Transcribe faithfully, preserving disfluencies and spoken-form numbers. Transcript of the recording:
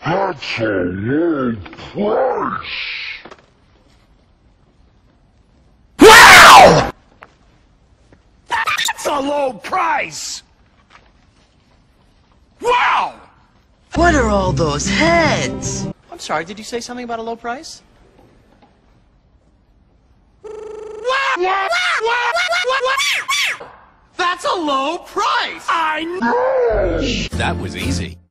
That's a low price. Wow! That's a low price! Wow! What are all those heads? I'm sorry, did you say something about a low price? That's a low price! I know! That was easy.